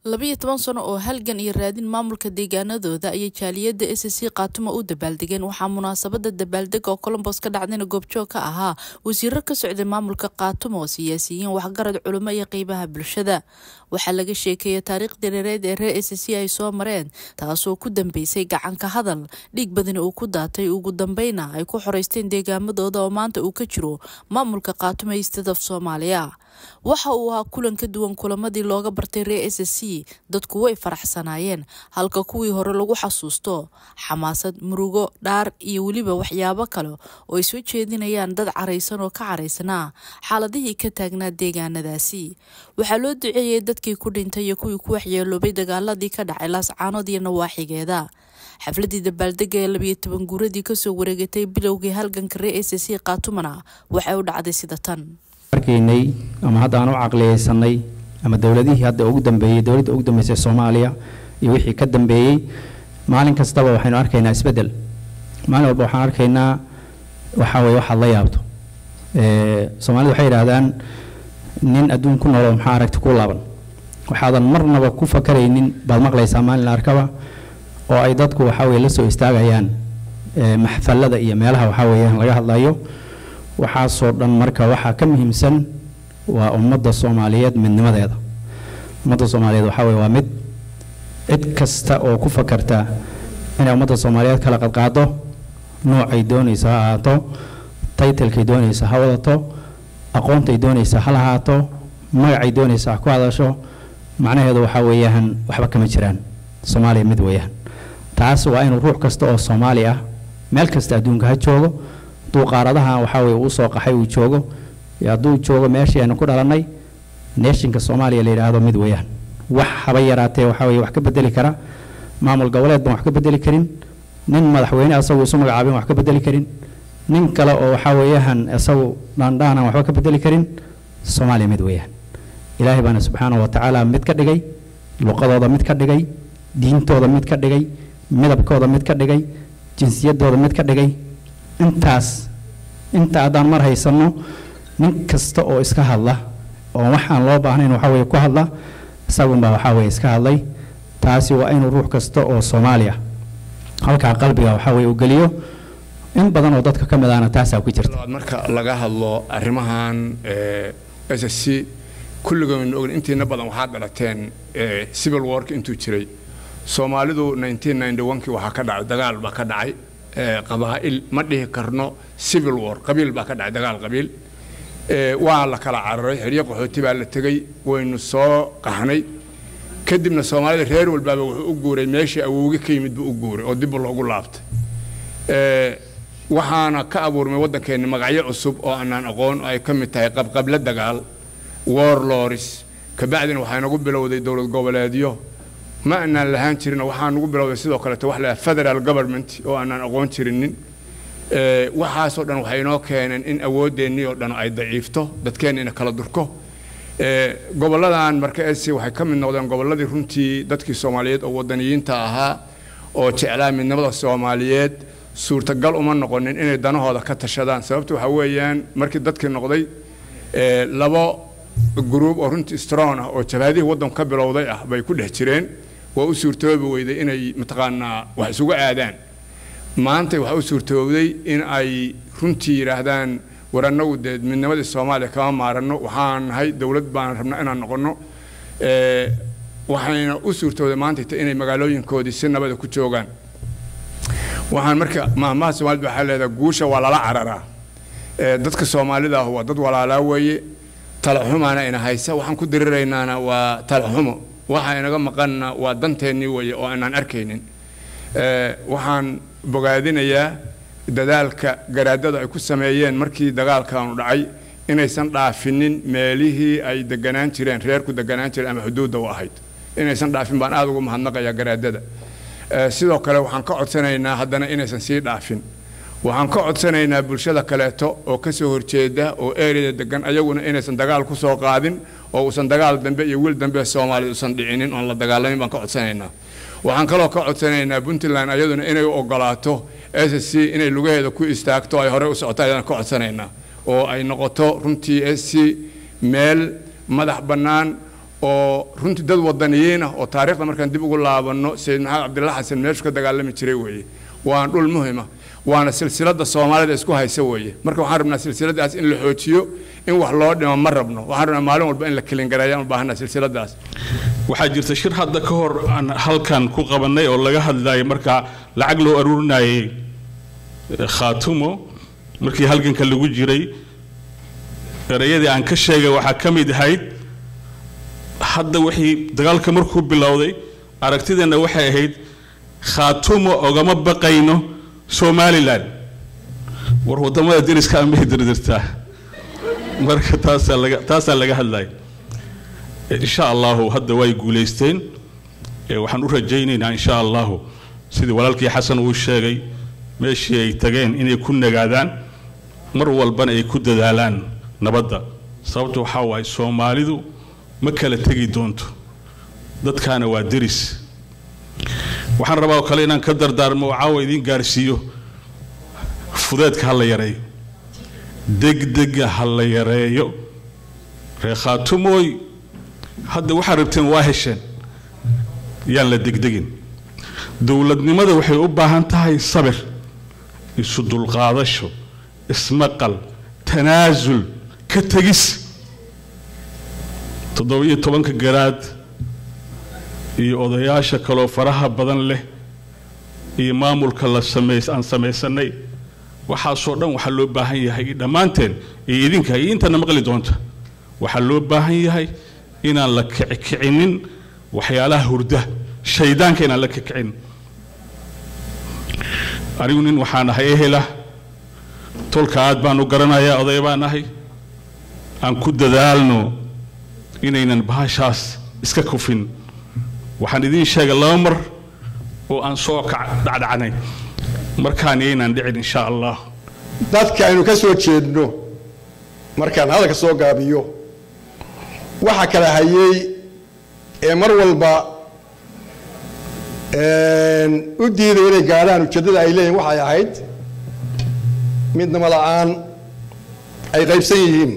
12 sano oo halgan iyo raadin maamulka deegaanadooda ay jaaliyada SSC qaatuma u dabaaldegeen waxaa munaasabada dabaaldeg oo Columbus ka dhacdayna goobjoog ka ahaa wasiirro ka socday maamulka qaatuma oo siyaasiyiin waxgarad culimo iyo qaybaha bulshada waxaa laga sheekeeyay taariikhda dheereed ee reer SSC ay soo mareen taasoo ku dambeysay gacan ka hadal dhiig badan oo ku daatay ugu dambeynna ay ku xoreysteen deegaamadooda oo maanta uu ka jiro maamulka qaatuma State of Soomaaliya waxa uu ahaa kulan ka duwan kulamadii looga bartay reer SSC dadku way faraxsanaayeen halka kuwii hore lagu xasuusto xamaasad murugo dhaar iyo waliba waxyaabo kale oo isoo jeedinayaan dad careysan oo ka careysana xaaladihii ka taagnaa deegaanadaasi waxaa loo duceeyay dadkii ku dhintay iyo kuwii ku waxyeeloobay dagaaladii ka dhacay Laascaanood iyo nawaaxigeeda xafladii dabaaldega ee 12 guuradii ka soo wareegatay bilowgii halganka reer SSC qaatumana waxay u dhacday sida tan arkaynay ama hadda aan u caqliyeysanay ama dawladihii hadda ugu dambeeyay dawladda ugu dambeysay Soomaaliya iyo wixii ka dambeeyay maalin kastaba waxaynu arkaynaa isbedel maalin walba waxaan arkaynaa waxa way waxa la yaabto Soomaalidu waxay yiraahdaan nin adduun ku nool maxaa aragti ku laaban waxaadan marnaba ku fakaraynin baad maqlaysaa maalin arkaba oo ay dadku waxa way la soo istaagayaan maxfalada iyo meelaha waxa weeyaan laga hadlayo waxaa soo dhan marka waxa ka muhiimsan waa ummadda Soomaaliyeed midnimadeeda ummadda Soomaaliyeed waxa way waa mid cid kasta oo ku fakarta in ummadda Soomaaliyeed kala qadqaado noocay doonaysa ha ahaato title-kay doonaysa ha wadato aqoontay doonaysa ha lahaato magacay doonaysa ku hadasho macnaheedu waxa weeyaan waxba kama jiraan Soomaaliya mid weeyaan taas waa in ruux kasta oo Soomaali ah meel kasta adduunka ha joogo duuqaaradaha waxa way uu soo qaxay uu joogo yaaduu joogo meeshii aan ku dhalanay nationka Soomaaliya la yiraahdo mid weeyaan wax haba yaraatee waxa way wax ka bedeli kara maamul goboleed baan wax ka bedeli karin nin madaxweyne asagu isu magacaabin wax ka bedeli karin nin kale oo waxa weeyaan asagu dhaandhaan wax ka bedeli karin Soomaaliya mid weeyaan Ilaahay bana subhanahu wa ta'ala mid ka dhigay luqadooda mid ka dhigay diintooda mid ka dhigay midabkooda mid ka dhigay jinsiyadooda mid ka dhigay inta adaan mar haysano nin kasta oo iska hadla oo waxaan loo baahnayn waxa way ku hadla isagunba waxa way iska hadlay taasi waa inuu ruux kasta oo Soomaaliya halka qalbiga waxa way u galiyo in badan oo dadka ka midana taasa ku jirta marka laga hadlo arimahan SSC kulligoon og intiina badan waxa dhalateen civil war intuu jiray Soomaalidu 1991 waxa ka dhacay dagaal ba ka dhacay qabaa'il ma dhihi karno civil war qabiil ba ka dhacay dagaal qabiil waa la kala cararay xiriir qaxooti baa la tagay waynu soo qaxnay kadibna Soomaalida reer walba wuxuu u guuray meeshii awooga ka yimid buu u guuray oo dib loogu laabtay waxaana ka abuurmay wadankeena magacyo cusub oo aanan aqoon ay ka mid tahay qabqabla dagaal warlords ka bacdina waxay nagu bilowday dawlad goboleedyo ma aanan lahaan jirin waxaan ugu bilowday sidoo kale wax la federal government oo aanan aqoon jirinin waxa soo dhan waxay noo keeneen in awoodeennii oo dhan ay daciifto dadkeenina kala durko goboladan marka waxay ka mid noqdeen goboladii runtii dadkii Soomaaliyeed oo wadaniyiinta ahaa oo jeclaa midnimada Soomaaliyeed suurtagal uma noqonin inay danahooda ka tashadaan sababtu waxa weeyaan markii dadkii noqday labo group oo runtii strong ah oo jabhadii wadanka ka bilowday ah bay ku dhex jireen waa u suurtoobi weyday inay mataqaanaa wax isugu aadaan maanta waxa u suurtoobay in ay runtii yiraahdaan waranagu midnimada Soomaaliya kama maarano waxaan nahay dawlad baan rabnaa inaan noqono waxayna u suurtoobay maanta inay magaalooyinkoodii si nabad ku joogaan waxaan marka maamaha Soomaaliya waxa leedahay guusha waa la cararaa dadka Soomaalida waa dad walaalaa weeye talaxumaana ina haysa waxaan ku diriraynaana waa talaxumo waxa inaga maqanna waa danteennii weeye oo aanan arkaynin waxaan bogaadinayaa dadaalka garaadada ay ku sameeyeen markii dagaalkan dhacay inaysan dhaafinin meelihii ay deganaan jireen reerku deganaan jireen ama xuduudda u ahayd inaysan dhaafin baan aad ugu mahadnaqayaa garaadada sidoo kale waxaan ka codsanaynaa haddana inaysan sii dhaafin waxaan ka codsanaynaa bulshada kaleeto oo ka soo horjeeda oo area degan ayaguna inaysan dagaal ku soo qaadin oo uusan dagaal dambe iyo wiil dambe Soomaaliya uusan dhicinin oo la dagaalamin baan ka codsanaynaa waxaan kaloo ka codsanaynaa Puntland ayaduna inay ogolaato SSC inay lugaheeda ku istaagto ay hore u socoto ayaan ka codsanaynaa oo ay noqoto runtii SSC meel madax bannaan oo runtii dad wadaniyiin ah oo taariikhda markaan dib ugu laabano sayid maxamed cabdilla xasan meeshu ka dagaalami jiray weeye waan dhul muhiim ah waana silsilada Soomaalida isku haysa weeye marka waxaan rabnaa silsiladaas in la xoojiyo in wax loo dhimo ma rabno waxaan rabnaa maalin walba in la kaliin gareeyo u baahanaa silsiladaas waxaa jirta shir hadda ka hor aan halkan ku qabanay oo laga hadlayo marka lacag loo aruurinayay khaatumo markii halganka lagu jiray erayadii aan ka sheegay waxa ka mid ahayd hadda wixii dagaalka markuu bilowday aragtideena waxay ahayd khaatumo ogama baqayno Somaliland war wadamada deriska ama dirdirtaa marka taasa laga hadlay insha Allah hadda way guuleysteen waxaan u rajaynaynaa insha Allah sidii walaalkii Xasan uu sheegay meeshii ay tageen inay ku nagaadaan mar walbana ay ku dadaalaan nabadda sababtoo waxa way Soomaalidu ma kala tagi doonto dadkaana waa deris waxaan rabaa kale inaan ka dardaarmo caawa idin gaarsiiyo fudeedka hal yareeyo degdega hal yareeyo reexatumoy hadda waxa rabteen waa hesheen yaan la degdegin dawladnimada waxay u baahan tahay sabir isu dulqaadasho ismaqal tanaasul ka tagis 17 garaad iyo odayaasha kale faraha badan leh iyo maamulka la sameeyay waxa soo dhan waxa loo baahan yahay dhamaanteen idinka intana maqli doonta waxa loo baahan yahay inaan la kicinin waxyaalaha hurda shaydaanka inaan la kicin arigunin waxaan ahay ehela tolka aad baan u garanayaa oday baan ahay aan ku dadaalno inaynan bahashaas iska kufin waxaan idin sheegay laba mar oo aan soo dhacdhacnay markaan inaan dhicin insha Allah dadka aynu ka soo jeedno markaan hadalka soo gaabiyo waxa kala hayay ee mar walba u diiday inay gaadhaan ujeedada ay leeyihiin waxay ahayd midnimo la'aan ay qaybsan yihiin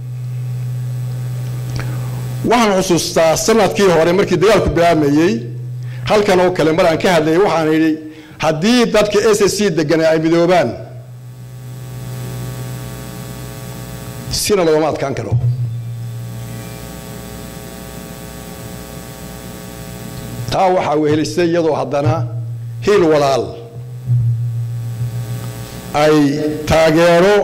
waxaan xusuustaa sanadkii hore markii dagaalku bilaabmayay halkan oo kale mar aan ka hadlayay waxaan yidhi haddii dadka SSC degan ay midoobaan sina looma adkaan karo taa waxaa wehelisay iyadoo haddana hiil walaal ay taageero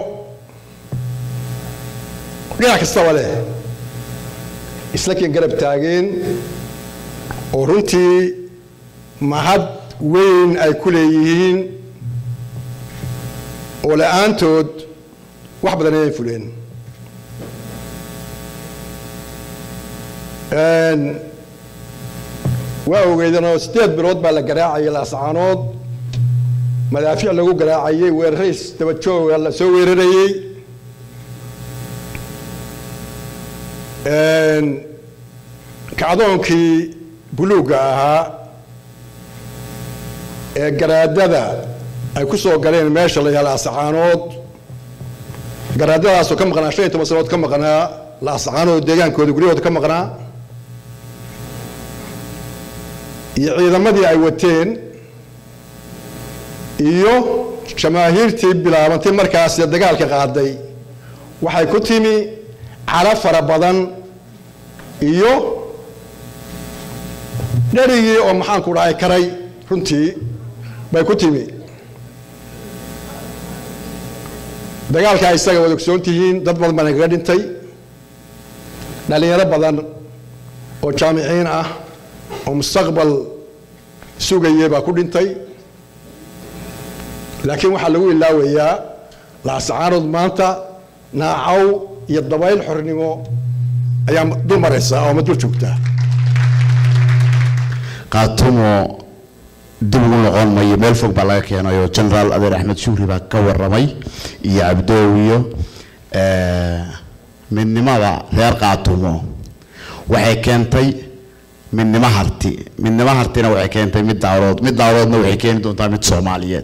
dhinac kastaba leh isla keen garab taageen oo runtii mahad weyn ay ku leeyihiin oo la'aantood wax badan ay fuleen waa ogeydana 8 bilood baa la garaacay laascaanood madaafiic lagu garaacay weerays daba joog la soo weerarayay kacdoonkii buluuga ahaa ee garaadada ay ku soo galeen meesha la yaalaa laascaanood garaadadaasoo ka maqnaa 15 sanadood ka maqnaa laascaanood deegaankooda guryahooda ka maqnaa iyo ciidamadii ay wateen iyo jamaahiirtii bilaabantay markaas dagaalka qaaday waxay ku timi cala fara badan iyo dharigii oo maxaan ku dhahay karay runtii bay ku timi dagaalka isaga wada ogsoontihiin dad badan baa naga dhintay dhalinyaro badan oo jaamiciin ah oo mustaqbal sugayay baa ku dhintay laakiin waxa lagu ilaawayaa laascaanood maanta naacaw iyo dabayl xornimo ayaa dul maraysa oo ma dul joogtaa qaatumo dib ugu noqon mayo meel fog baa laga keenayo General Adeer Axmed Shuuri baa ka waramay iyo Abdoowiyo midnimada reer qaatumo waxay keentay midnimo hartina waxay keentay mid dawladoodna waxay keeni doontaa mid Soomaaliyeed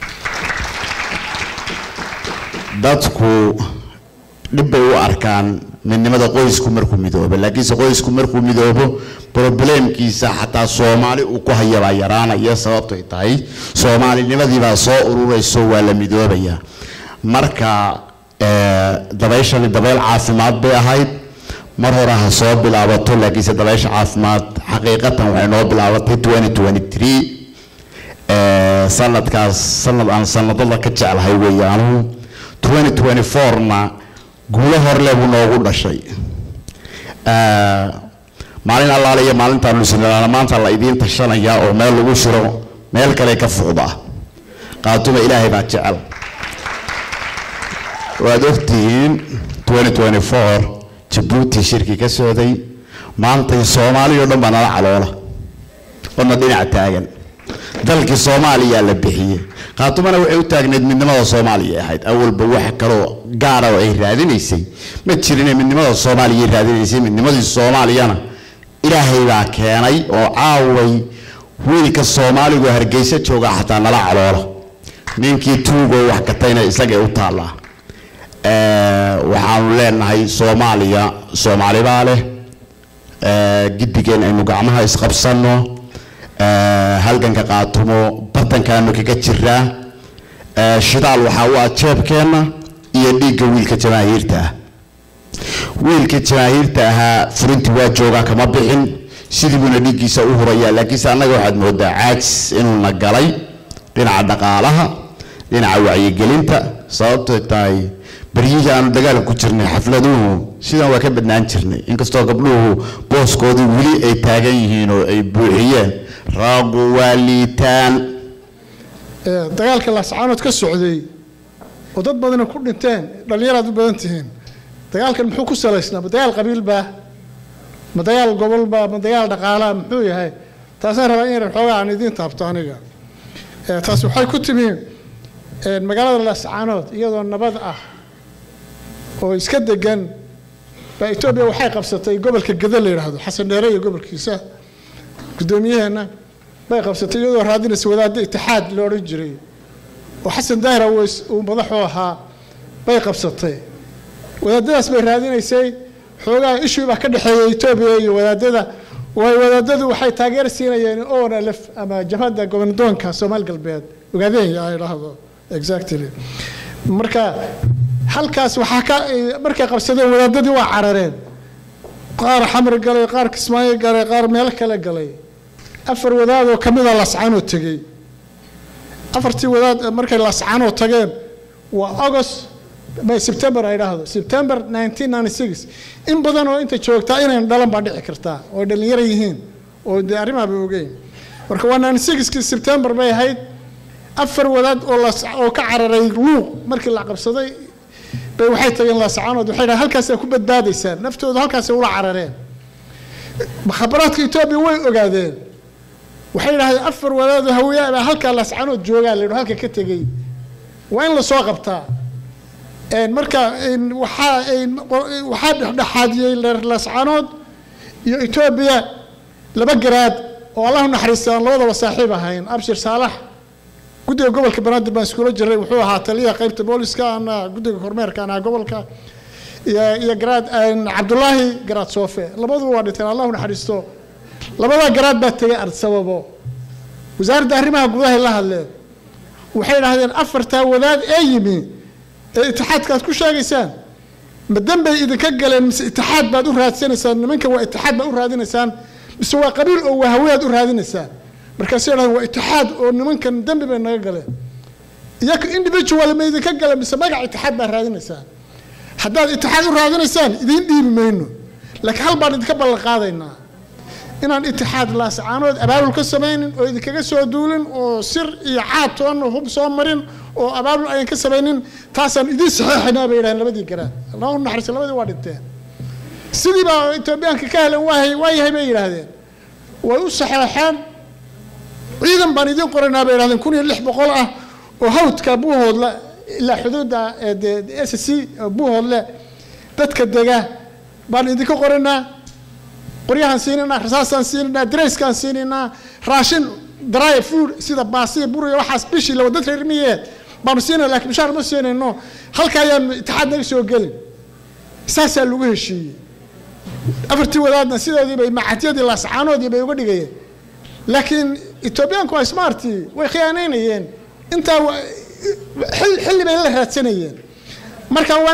dadku dib bay u arkaan من نمدا qoysku markuu midoobo laakiin qoysku markuu midoobo problemkiisa xataa Soomaali uu ku hayaba yaraana iyo sababto ay tahay Soomaalinimadii baa soo ururayso waa la midoobaya marka dabayshan dabeyl caafimaad bay ahayd mar hore ha soo bilaabato laakiin dabaysha caafimaad xaqiiqatan waxay noo bilaabatay 2023 sanadkaas sanadada ka jecelahay weeyaan 2024 ma guulo horle buu noogu dhashay maalin allaale iyo maalintaan lusinalaana maanta la idiin tashanaya oo meel lagu shiro meel kale ka fuuqda qaatuma ilaahay baa jecel waad ogtihiin 2024 Djibouti shirki ka socday maanta Soomaaliya oo dhan baa nala caloola oo dhinaca taagan dalkii Soomaaliya la bixiyay qaatumana waxay u taagneed midnimada Soomaaliya ahayd awalba wax kale gaar ah oo ay raadinaysay ma jirin midnimada Soomaaliya raadinaysay midnimadii Soomaaliyana ilaahay baa keenay oo caaway wiilka Soomaaligu Hargeysa jooga xataa nala caloola ninkii tuugo wax ka tayna isaga u taala waxaan leenahay Soomaaliya Soomaali baa leh gidigeen aynu gacmaha isqabsano halganka qaatumo batankaanu kaga jiraa shidaal waxa uu ajeebkeena iyo dhiigga wiilka jamaahiirta ahaa furintii waa jooga kama bixin sidii buna dhiiggiisa u huraya laakiin anaga waxaad moodaa caajis inuu na galay dhinaca dhaqaalaha dhinaca wacyigelinta sababtoo tahay bariyada aanu dagaal ku jirnay xafladuhu sidaan waa ka badnaan jirnay inkastoo gabdhuhu booskoodu wili ay taagan yihiin oo ay buuxiyeen raagu walitaan dagaalka la saanood ka socday oo dad badan ku dhinteen dhalinyaradu u badan tihiin dagaalkan muxuu ku salaysnaa dagaal qabiil baa ma dagaal gobol baa ma dagaal dhaqaale muxuu yahay taasaan rabaa in xoogaa aan idin taabto aniga taas waxay ku timi magaalada la saanood iyadoo nabad ah oo iska degan baa Itoobiya waxay qabsatay gobolka Gadal la yiraahdo Xasan Dheere iyo gobolkiisa gudoomiyaheena bay qabsatay iyadoo raadinaysa wadaadda itixaad loo oran jiray oo Xasan Daahir uu madax u ahaa bay qabsatay wadaadadaas bay raadinaysay xoogaa issue baa ka dhaxeeyay Itoobiya iyo wadaadadu waxay taageer siinayeen ONLF ama jabhadda goboldoonka Soomaali galbeed ogaadeen ay raahdo exactly marka halkaas waxa ka markay qabsadeen wadaadadii waa carareen qaar xamar galay qaar Kismaayo galay qaar meel kale galay afar wadaad oo kamid ah Lascaanood tagay afartii wadaad markay Lascaanood tageen waa August by September ay raahdo September 1996 in badan oo inta joogta inay dhalan baa dhici kartaa oo dhalinyaro yihiin oo arrimaha bay ogeeyeen marka 1996 September bay ahayd afar wadaad oo ka cararay luuq markii la qabsaday bay waxay tageen Lascaanood waxay halkaas ku badbaadaysan naftooda halkaas u la carareen mukhaabaraadka Itoobiya way ogaadeen waxay yiraahdeen afar wadaad oo hawiyaha halka Lascaanood jooga leeyahay halka ka tagay waa in la soo qabtaa marka waxa dhaxaadiyay Lascaanood iyo Itoobiya laba garaad oo Allah naxariistaan labadaba saaxiib ahayn Abshir Saalax guddiga gobolka Banaadir baan iskuula jiray wuxuu ahaa taliyaha qaybta booliska ana guddiga kormeerka ana gobolka iyo garaad Cabdullaahi garaad Soofe labaduba waa dhinteen Allah naxariisto labada garaad baa tagay Arsababo wasaaradda arrimaha gudaha la hadleen waxay yiraahdeen afarta wadaad ee yimi itixaadkaad ku sheegaysaan ma dambe idinka galeen mise itixaad baad u raadsanaysaan nimanka waa itixaad baad u raadinaysaan mise waa qabiil oo wahawiyaad u raadinaysaan markaas yiraahdeen waa itixaad oo nimankan dambe bay naga galeen iyaga individual ma idinka galeen mise magac itixaad baad raadinaysaan haddaad itixaad u raadinaysaan idin dhiibi mayno laakiin hal baan idinka ballan qaadaynaa inaan itixaad Lascaanood abaabul ka sameeynin oo idinkaga soo duulin oo sir iyo caad toon hub soo marin oo abaabul ay ka sameeynin taasaan idin saxeexnaa bay yiraahdeen labadii garaad Allah u naxariiso labadii waa dhinteen sidii baa Itoobiyaanka ka helan waayahay bay yiraahdeen way u saxeexeen ciidan baan idin qoranaa bay yiraahdeen 1600 ah oo hawdka buuhoodla ilaa xuduudda SSC buuhoodle dadka dega baan idinka qoranaa qoryahan siinina rasaasaan siinina dreeskan siinina raashin dry food sida baasiya buriyo waxaas bishii la wada reermiyeed baanu siinaa laakiin mishaar ma siinayno halka ayaan itixaad naga soo gelin saasaa lagu heshiiyey afartii wadaadna sidoodii bay macadyadii laascaanoodii bay uga dhigayeen laakiin Etoobiyaanku waa smarti way khiyaanaynayeen inta xilli bay la raadsanayeen marka waa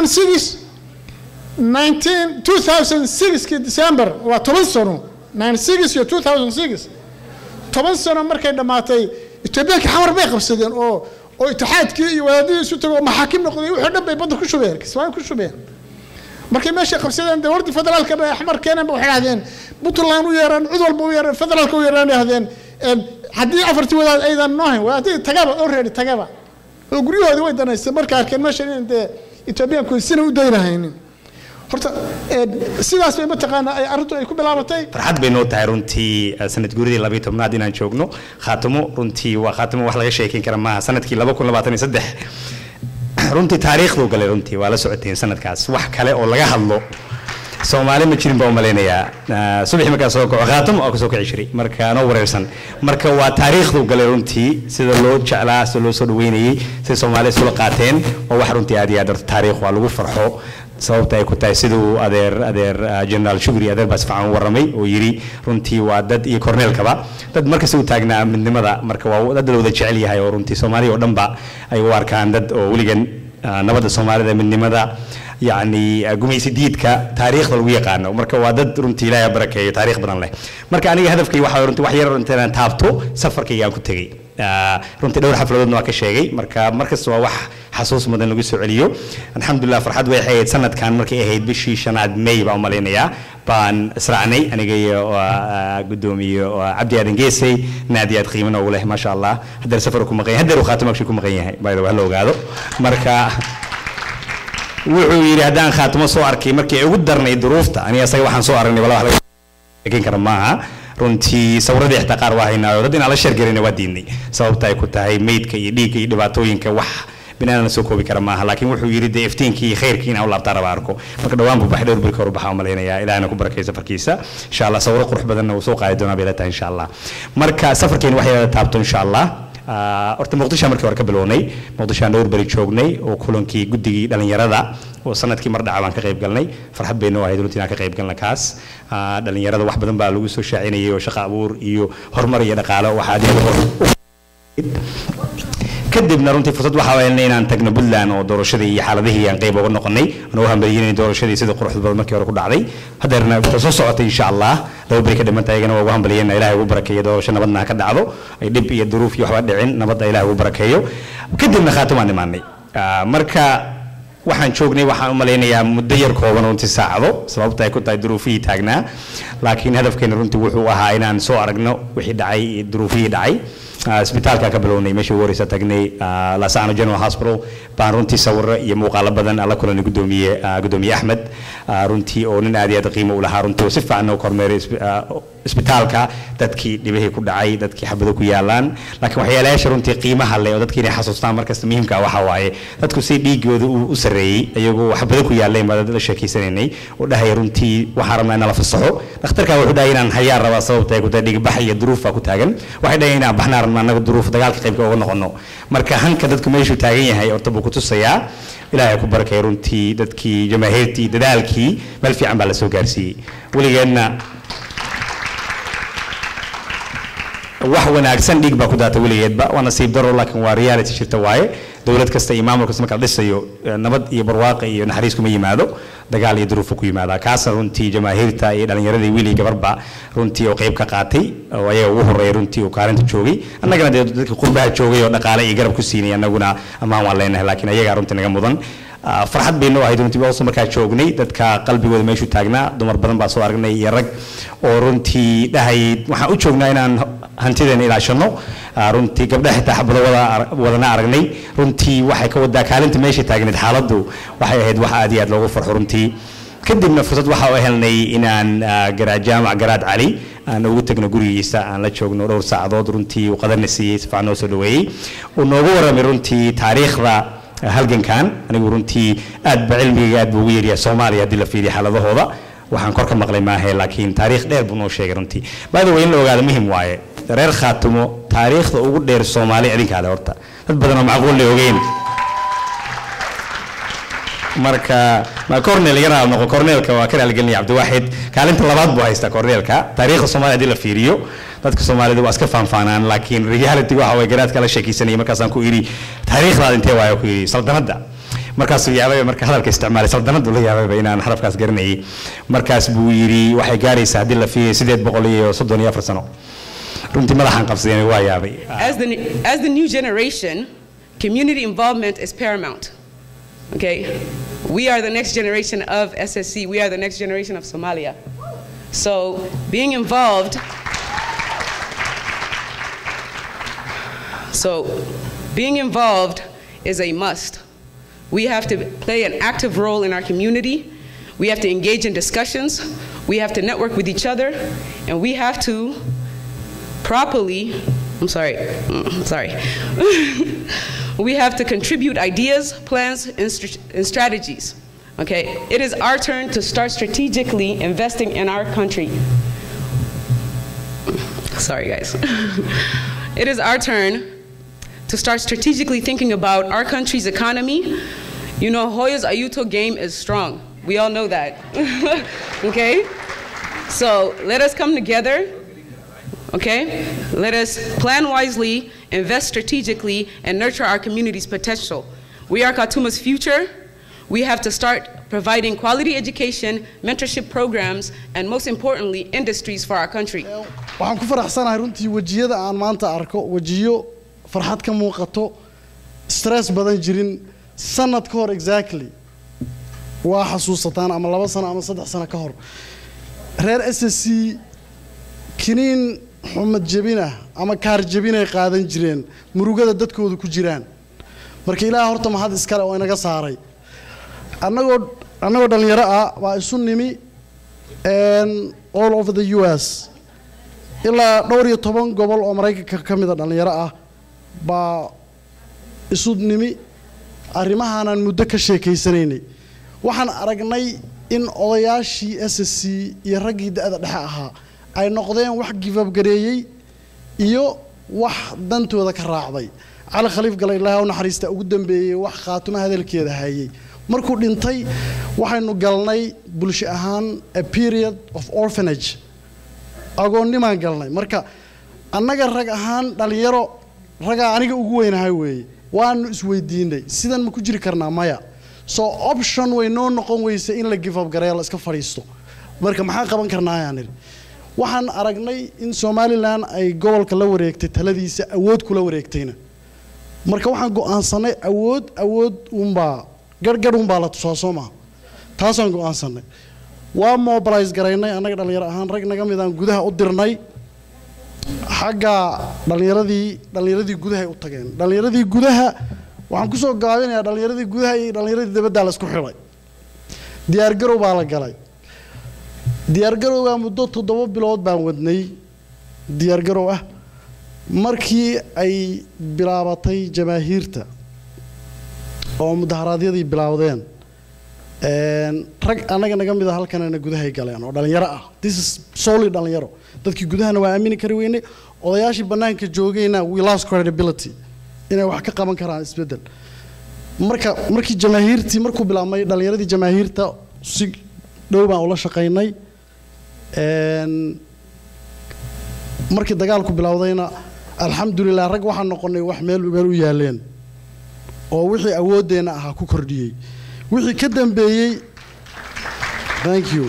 2006 December waa 10 sano 96 iyo 2006 10 sano markay dhamaatay Etoobiyaanka xamar bay qabsadeen oo itixaadkii iyo wadaadii isu tago maxaakim noqday wuxuu dhan bay badda ku shubeen kiswaan ku shubeen markay meesha qabsadeen dowladda federaalka bay axmar keenan waxay yiraahdeen Puntland u yeeran cid walba u yeeran federaalka u yeeran yiraahdeen haddii afartii wadaad aydan noohayn waa haddii tagaba already tagaba oo guryahoodii way danaysay marka arkeen meesha in Etoobiyaanku sina u daynahaynin horta sidaas bay mataqaana ay arintu ay ku bilaabatay farxad bay noo tahay runtii sanad guuridii 12 inaan joogno khaatimo runtii waa khaatimo wax laga sheekin kara maaha sanadkii 2023 runtii taariikhdu galay runtii waa la socoteen sanadkaas wax kale oo laga hadlo Soomaali ma jirin baa umaleynaya subaxii markaa soo kaco khaatimo oo soo kici jiray marka noo wareersan marka waa taariikhdu galay runtii sida loo jeclaa sida loo soo dhaweynayay sida Soomaali soo qaateen oo wax runtii aad iyo aad taariikh waa lagu farxo sababta ay ku tahay sidoo adeer General Shugri adeer bas fiican waramay oo yiri runtii waa dad iyo korneelkaba dad markaas uu taagnaa midnimada marka waa dad wada jecel yahay oo runtii Soomaaliya oo dhanba ay u arkaan dad oo waligan nabadda Soomaalida midnimada يعني قميص ديدك تاريخ لو يقانو مركا وادد رنتي لا بركه تاريخ بدن له مركا انيga hadafkay waxa runtii wax yar intaan taabto safarkayga ku tagay runtii dhowr xafladood waa ka sheegay markaas waa wax xasuus mudan lagu soo celiyo alxamdulillah farxad way ahayd sanadkan markay ahayd bishii shanaad May baa umaleynaya baan israacnay aniga iyo gudoomiye Cabdi Aadan Geesay naadiyad qiimana u leh ma sha Allah hadda safarku maqay hadda khaatimaku ku maqan yahay bayda wax la ogaado marka wuxuu yiri hadaan khaatimo soo arkay markii ugu darnay duruufta aniga asaga waxaan soo aragnay walaal wax laga kara maaha runtii sawirada ixta qaar waa haynaa dad in ala shargareena waa diinay sababta ay ku tahay meydka iyo dhiigga iyo dhibaatooyinka wax binaana soo koobi kara maaha laakiin wuxuu yiri de iftiinkii khayrkii in laabta raba arko marka dhawaan buu baxay dhowr bil ka hor baxaa umaleynaya ilaahna ku barakeeyo safarkiisa insha Allah sawir qurux badan oo soo qaadi doona beelata insha Allah marka safarkeen wax yar taabto insha Allah horta Muqdisho markii hore ka bilownay Muqdisho aan dhowr bari joognay oo kulankii guddigii dhalinyarada oo sanadkii mar dhacaan ka qayb galnay farxad bayno ahayd runtii aan ka qayb galnay kaas dhalinyarada wax badan baa lagu soo shaacinayay oo shaqo abuur iyo horumar iyo dhaqaale waxa kadibna runtii fursad waxa weeyaan inaan tagno Puntland oo doorashadii iyo xaaladihii aan qayb uga noqonay anoo hambalyeynay doorashadii sida quruxda badan markii hore ku dhacday hadeerna soo socotay insha Allah laba bari ka dhimantay ayagana waa hambalyeynay Ilaahay ugu barakeeyo doorasho nabadna ka dhacdo ay dib iyo duruuf iyo waxba dhicin nabadda Ilaahay ugu barakeeyo kadibna khaatimaan imaanay marka waxaan joognay waxaan u maleynayaa muddo yar kooban oo intii saacado sababta ay ku tahay duruufii taagnaa laakiin hadafkeena runtii wuxuu ahaa inaan soo aragno wixii dhacay duruufii dhacay isbitaalka ka bilownay meeshii ugu horeysa tagnay Laascaanood General Hospital baan runtii sawirro iyo muuqaalo badan la kulanay gudoomiye Axmed runtii oo nin aad iyo aad qiimo u lahaa runtii si fiican oo kormeeray isbitaalka dadkii dhibihii ku dhacay dadkii xabado ku yaalaan laakiin waxyaalaha runtii qiimaha leh oo dadkii inay xasuustaan markasta muhiimka waxa waaye dadku si dhiigooda u sareeyay ayagoo xabado ku yaaleen ma dad la sheekaysanay oo dhahay runtii waxa rabnaa in la fasaxo dhakhtarka wuxuu dhahay inaan hayaar raba sababta ay ku tahay dhiig bax iyo duruuf ku taagan waxay dhahay inaan baxnaa rabnaa anaga duruuf dagaalka qaybka uga noqono marka hanka dadku meeshu taagan yahay horta buu ku tusayaa Ilaahay ku barakeeyo runtii dadkii jamaahiirtii dadaalkii meel fiican baa la soo gaarsiiyay waligeena wax wanaagsan dhiig baa ku daatay waligeedba waa nasiib daro laakiin waa reality jirta waaye dawlad kasta iyo maamul kasta marka dhisayo nabad iyo barwaaqo iyo naxariis kuma yimaado dagaal iyo duruuf ku yimaada kaas runtii jamaahiirta iyo dhalinyarada wiil iyo gabarba runtii oo qayb ka qaatay oo ayaga ugu horeeyay runtii oo kaalinta joogay annagana dadka qurbaha joogay oo dhaqaale iyo garab ku siinay annaguna amaan waan leenahay laakiin ayaga runtii naga mudan farxad bayno ahayd runtii oo markaa joognay dadka qalbigooda meeshu taagnaa dumar badan baa soo aragnay iyo rag oo runtii dhahay waxaan u joognaa inaan hantideena ilaashano runtii gabdhaha xitaa xabado wadana aragnay runtii waxay ka wadaa kaalinta meesha taagneed xaaladdu waxay ahayd wax aad iyo aad loogu farxo runtii kadibna fursad waxa u helnay inaan jaamac Garaad Cali aan ugu tagno gurigiisa aan la joogno dhowr saacadood runtii uu qadarna siiyay si fiican oo soo dhaweeyay oo noogu waramay runtii taariikhda halgankan anigu runtii aad ba cilmiga aad buu ugu yeeriyaa Soomaaliya hadii la fiiriyo xaaladahooda waxaan kor ka maqlay maahay laakiin taariikh dheer buu noo sheegay runtii by the way in la ogaado muhiim waaye reer khaatimo taariikhda ugu dheer Soomaaliya idinka horta dad badan oo macquul leh ogeyn marka ma cornel yara noqo cornelka waa kala galnay Cabdiwaxid kaalinta labaad buu haystaa cornelka taariikhda Soomaaliya la fiiriyo dadka Soomaalida waa iska faanfaanaan laakiin reality waxa way garaad kala sheekaysanay markaas aan ku iri taariikhda intee waayo ku iri saldanada markaas uu yaabay marka hadalka isticmaalay saldanadu la yaabay inaan xarafkaas garanayay markaas buu yiri waxay gaaraysaa hadii la fiiriyo 834 sano runtii madaxan qabsadeen waa yaabay as the new generation community involvement is paramount. Okay, we are the next generation of SSC. We are the next generation of Somalia. So being involved, is a must. We have to play an active role in our community. We have to engage in discussions. We have to network with each other, and we have to properly. We have to contribute ideas, plans, and strategies. Okay, it is our turn to start strategically investing in our country. Sorry, guys. It is our turn to start strategically thinking about our country's economy. You know, Hoya's Ayuto game is strong. We all know that. Okay, so let us come together. Okay, let us plan wisely, invest strategically, and nurture our community's potential. We are Katuma's future. We have to start providing quality education, mentorship programs, and most importantly, industries for our country. waxaan ku faraxsanahay runtii wajiyada aan maanta arko wajiyo farxad ka muuqato stress badan jirin sanad ka hor exactly waa xasuusataan ama 2 sano ama 3 sano ka hor reer SSC kiniin xumad jabina ama kaar jabina qaadan jireen murugada dadkooda ku jiraan marka ilaahay horta mahad iskale oo inaga saaray annagoo dhalinyaro ah waa isu nimi all over the US ilaa dhowr iyo 10 gobol oo Mareykanka ka mid ah dhalinyaro ah baa isu nimi arrimahan muddo ka sheekaysanaynay waxaan aragnay in odayaashii SSC iyo raggii da'da dhexe ahaa ay noqdeen wax give up gareeyay iyo wax dantooda ka raacday cali khaliif galay ilaahay u naxariista ugu dambeeyay wax qaatuma hadalkeeda hayay markuu dhintay waxaynu galnay bulsho ahaan a period of orphanage agoonnimaan galnay marka annaga rag ahaan dhalinyaro raga aniga ugu weynahay weeye waanu isweydiinay sidan ma ku jiri karnaa maya so option way noo noqon weysa in la give up gareeyo la iska fariisto marka maxaa qaban karnaa ayaan waxaan aragnay in Somaliland ay gobolka la wareegtay taladiisa awood kula wareegtayna marka waxaan go'aansanay awood gargar la tusaasoma taasaan go'aansanay waa mobilize gareynay anaga dhalinyaro ahaan rag naga mid aan gudaha u dirnay xagga dhalinyaradii gudaha ay u tageen dhalinyaradii gudaha waxaan ku soo gaabinayaa dhalinyaradii gudaha iyo dhalinyaradii dibadda la isku xidhay diyaar garow baa la galay diyaar garowga muddo 7 bilood baan wadnay diyaar garow ah markii ay bilaabatay jamaahiirta oo mudaharaadyadii bilaawdeen rag anaga naga mid ah halkanana gudaha ay galeen oo dhalinyaro ah this is solely dhalinyaro dadkii gudahana waa aamini kari weynay odayaashii banaanka joogayna we lost credibility inay wax ka qaban karaan isbedel markii jamaahiirtii markuu bilaabmay dhalinyaradii jamaahiirta si dhow baan ula shaqaynay markii dagaalku bilowdayna alxamdulillah rag waxaan noqonay wax meel u yaaleen oo wixii awoodeena ahaa ku kordhiyay wixii ka dambeeyay thank you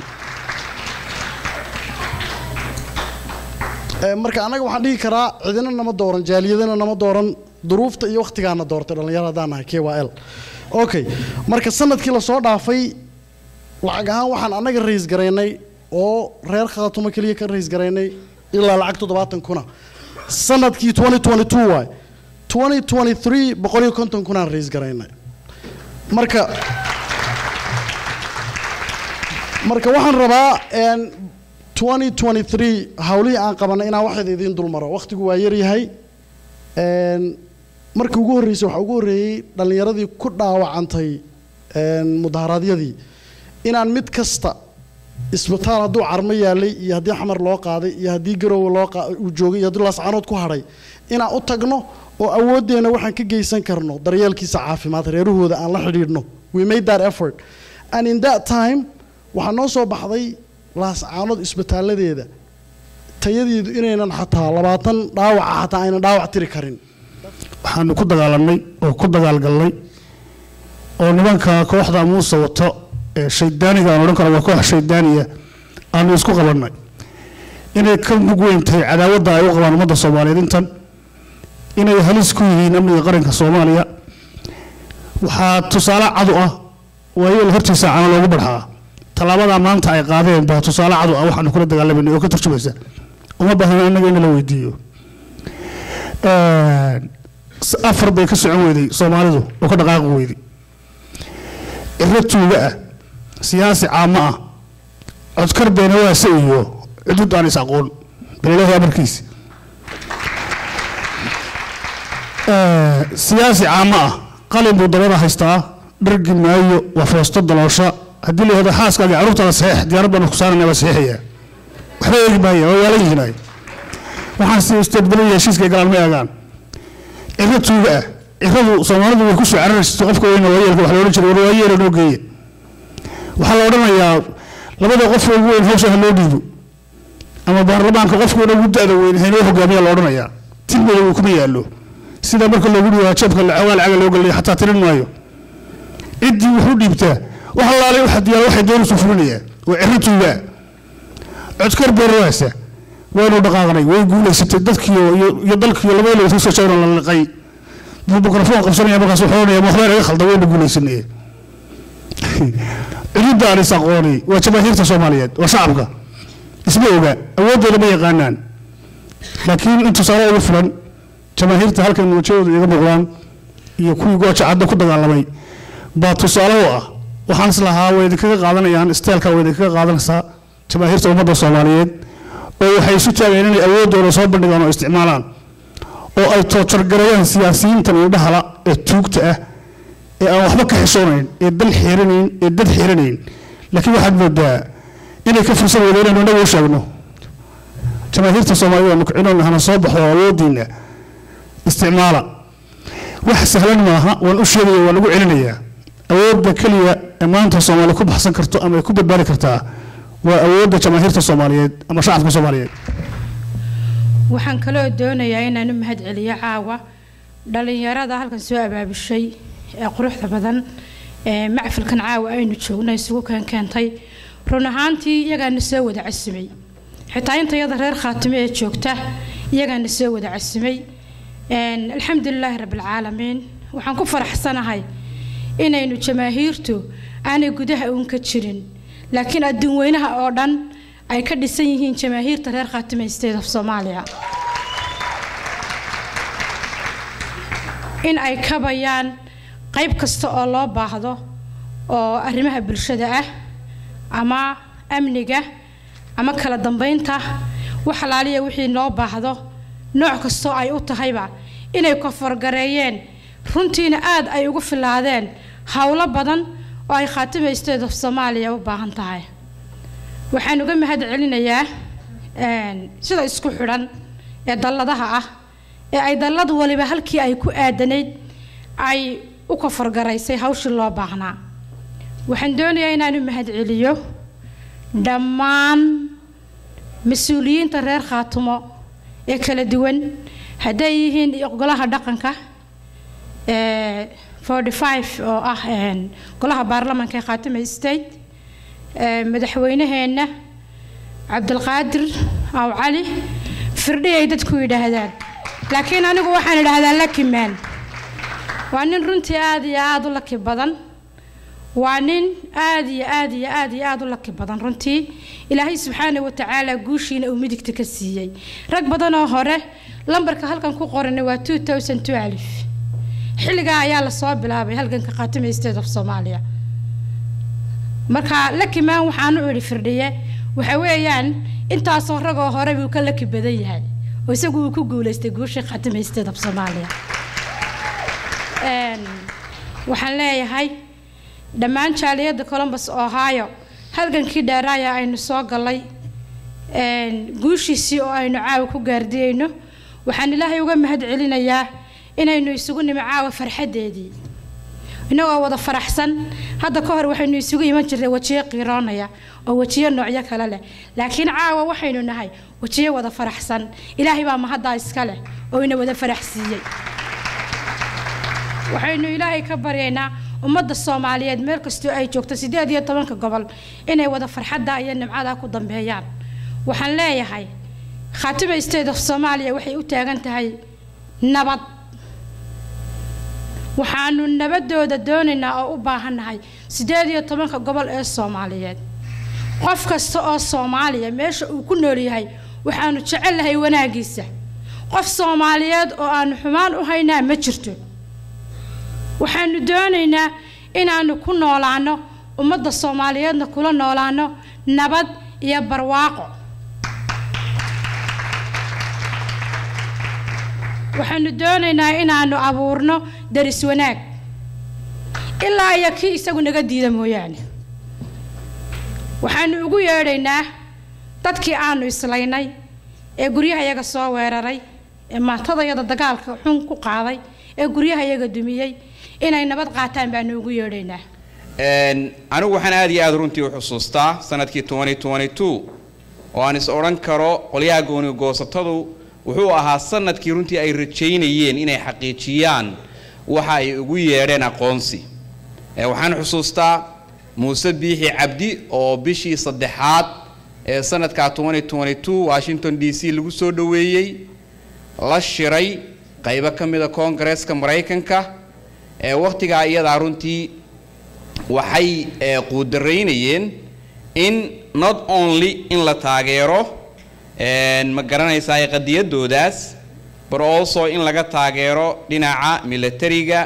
marka anaga waxaan dhigi karaa cidina nama dooran jaaliyadana nama dooran duruufta iyo waqtigaana doortay dhalinyarada nahay KYL okay marka sanadkii la soo dhaafay lacag ahaan waxaan anaga raise gareynay oo reer Khaatumo kaliya ka raise gareynay ilaa lacag 70 kuna sanadkii 2022 waay 2023 150 kuna raise gareynay marka waxaan rabaa 2023 hawlii aan qabanay inaan wax idin dul maro waqtigu waa yar yahay markii ugu horeysay waxa ugu horeeyay dhalinyaradii ku dhaawacantay mudaharaadyadii inaan mid kasta isbitaal hadduu carmo yaalay iyo haddii xamar loo qaaday iyo haddii garow uu joogay iyo haddii laascaanood ku hadhay inaan u tagno oo awoodeena waxaan ka geysan karno daryeelkiisa caafimaad reerahooda aan la xidhiidhno we made that effort and in that time waxaa noo soo baxday laascaanood isbitaaladeeda tayadeedu inaynan xataa 20 dhaawaca xataa aynan dhaawac tiri karin waxaanu ku dagaalanay oo ku dagaalgalnay oo nimanka kooxda Muuse wato ee shaydaaniga aan oran karo waa koox shaydaaniya aanu isku qabanay inay ka mug weyn tahay cadaawadda ay u qabaan ummadda Soomaaliyeed intan inay halis ku yihiin amniga qaranka Soomaaliya waxaa tusaale cad ah waayeel hortiisa aan loogu barxaa talaabada maanta ay qaadeen baa tusaale cad ah waxaanu kula dagaalamayno oo ka tarjumaysa uma baahna inaga in la weydiiyo afar bay ka socon weyday Soomaalidu oo ka dhaqaaq weyday iratuuga siyaasi caam ah codkar beena waa sa'iyo cidud aan isaqoon bilaahi amarkiis siyaasi caam ah qalin buu dabada haystaa dhargi maayo waa foosto daloosha haddii la yidhaahdo xaaskaaga carruurtaada saxiix diyaarad baan ku saaranayaa saxiixaya waxba eegi maayo waa la yihiinay waxaan si istedbalaya heshiiska galaan ma eegaan iratuuga iradu Soomaalidu way ku soo cararaysaa qofka weyn oo yeelka wax loo jiray waa yeelo noo geeyay waxa la oranayaa labada qof ugu weyn hawsha loo dhiibo ama baarlamaanka qofka ugu da'da weyn inuu hogaamiyo la oranayaa tilmaado uu kuma yaalo sida marka loogu dhiibo jabka la awaal caga loo galay xataa tirin maayo idii wuxuu dhiibtaa waxa la leeyahay waxa diyaar waxay doonayso fulinaya oo iratuuga codkar beerwaasa waanu dhaqaaqnay way guuleysatay dadkii iyo dalkii labada la soo jeeran la liqay mikrofon qabsanaya markaas wuxuu leeyahay waxbaan iga khaldan way guuleysanay cidda aan isaqooni waa jamaahiirta Soomaaliyeed waa shacabka isma oga awoodooda ma yaqaanaan laakiin inta sare ugu filan jamaahiirta halkan wajahooda iga muuqdaan iyo kuwii gooja cadda ku dagaalamay baa tusaale u ah waxaan islahaa way idinkaga qaadanayaan isteelka way idinkaga qaadanaysaa jamaahiirta ummadda Soomaaliyeed oo waxay isu taageen inay awoodooda soo bandhigaan oo isticmaalaan oo ay toojargarayaan siyaasiyiinta indhahala ee tuugta ah ee aan waxba ka xishoonayn ee dal xiiranayn ee dad xiiranayn laakiin waxaad moodaa inay ka fursad wadeen inuu nagu sheegno jamaahiirta Soomaaliyeed oo kicinoon hana soo baxo awoodiina isticmaala wax sahlan maaha waan u sheegay waan ugu celinayaa awoodda kaliya ee maanta Soomaaliya ku baxsan karto ama ay ku badbaadi kartaa waa awoodda jamaahiirta Soomaaliyeed ama shacabka Soomaaliyeed waxaan kaloo doonayaa inaan u mahad celiyo caawa dhalinyarada halkan soo abaabishay ee quruxda badan ee macfilkan caawa aynu joogno isugu keentay run ahaantii iyagaana soo wada casimay xitaa intayada reer Khaatime ee joogta iyagaana soo wada casimay alxamdulilaahi rabbil caalamiin waxaan ku faraxsanahay inaynu jamaahiirtu aanay gudaha uun ka jirin laakiin adduun weynaha oo dhan ay ka dhisan yihiin jamaahiirta reer Khaatime State of Soomaaliya in ay kabayaan qayb kasta oo loo baahdo oo arrimaha bulshada ah ama amniga ama kala dambeynta wax xalaaliya wixii loo baahdo nooc kasta ay u tahayba inay ka fargareeyeen runtiina aad ay ugu filaadeen hawlo badan oo ay Khaatime State of Soomaaliya u baahan tahay waxaan uga mahad celinayaa sida isku xidhan ee dalladaha ah ee ay dallad waliba halkii ay ku aadanayd ay u ka fargaraysay hawshii loo baahnaa waxaan doonayaa inaan u mahad celiyo dhammaan mas'uuliyiinta reer Khaatimo ee kala duwan haday yihiin golaha dhaqanka 45 oo ah golaha baarlamaanka ee Khaatime State madaxweynaheena Cabdulqaadir aw Cali firdhi ay dadku yiraahdaan laakiin anigu waxaan yiraahdaa lakimaan waa nin runtii aad iyo aad u laki badan waa nin aad u laki badan runtii ilaahay subxaanahu wa ta'aala guushiina uu midigta ka siiyay rag badan oo hore lambarka halkan ku qoran waa 2012 xilliga ayaa la soo bilaabay halganka Khaatime State of Soomaaliya marka lakimaan waxaan u iri firdhiye waxa weeyaan intaas oo rag oo hore uu ka laki badan yahay oo isagu uu ku guuleystay guusha Khaatime State of Soomaaliya waxaan leeyahay dhammaan jaaliyada Columbus Ohio halgankii dheeraaya aynu soo galay guushiisii oo aynu caawa ku gaardiyayno waxaan ilaahay uga mahad celinayaa inaynu isugu nimcaawa farxadeedii inagoo wada faraxsan hadda ka hor waxaynu isugu iman jirnay wajiyo qiiroonaya oo wajiyo noocyo kale leh laakiin caawa waxaynu nahay wajiyo wada faraxsan ilaahay baa mahadda iska leh oo ina wada faraxsiiyay waxaynu ilaahay ka baryaynaa ummadda Soomaaliyeed meel kastoo ay joogto 18 gobol inay wada farxadda iyo nimcada ku dambeeyaan waxaan leeyahay Khaatimo State of Soomaaliya waxay u taagan tahay nabad waxaanu nabadooda doonaynaa oo u baahanahay 18 gobol ee Soomaaliyeed qof kasta oo Soomaaliya meesha uu ku nool yahay waxaanu jecelahay wanaagiisa qof Soomaaliyeed oo aan xumaan u haynaa ma jirto waxaanu doonaynaa inaanu ku noolaano ummadda Soomaaliyeedna kula noolaano nabad iyo barwaaqo waxaanu doonaynaa inaanu abuurno daris wanaag ilaa iyo kii isagu naga diida mooyaane waxaanu ugu yeedhaynaa dadkii aanu islaynay ee guryaha iyaga soo weeraray ee maantadayada dagaalka xun ku qaaday ee guryaha iyaga dumiyay inay nabad qaataan baanu ugu yeedhaynaa anigu waxaan aad iyo aad runtii u xusuustaa sanadkii 2022 oo aan is oran karo qolyaha gooni goosatadu wuxuu ahaa sanadkii runtii ay rajaynayeen inay xaqiijiyaan waxa ay ugu yeedheen aqoonsi waxaan xusuustaa Muuse Biixi Cabdi oo bishii saddexaad ee sanadka 2022 Washington DC lagu soo dhaweeyay la shiray qaybo kamid ah Congress-ka Mareykanka waqtiga iyada runtii waxay quudareynayeen in not only in la taageero ma garanaysaa qadiyadoodaas but also in laga taageero dhinaca militariga